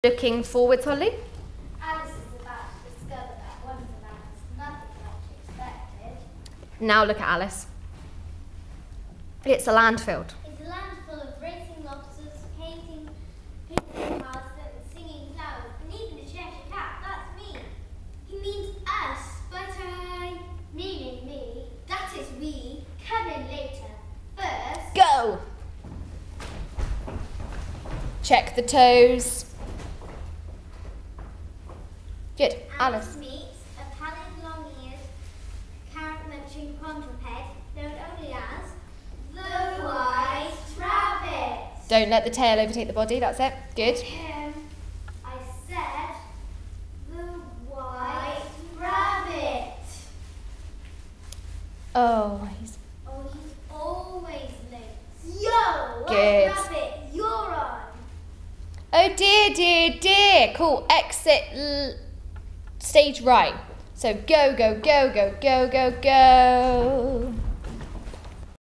Looking forwards, Holly. Alice is about to discover that Wonderland is nothing like she expected. Now look at Alice. It's a landfill. It's a land full of racing lobsters, painting cars, and singing flowers, and even a Cheshire cat. That's me. He means us, but meaning me. That is we. Come in later. First, Go! Check the toes. Good. Alice. meets a pallid, long-eared, carrot-munching quadruped known only as the White Rabbit. Don't let the tail overtake the body. That's it. Good. I said the White Rabbit. Oh, he's Oh, he's always late. Yo, Good. White Rabbit, you're on. oh dear, dear, dear. Cool. Exit stage right. So go, go, go, go, go, go, go.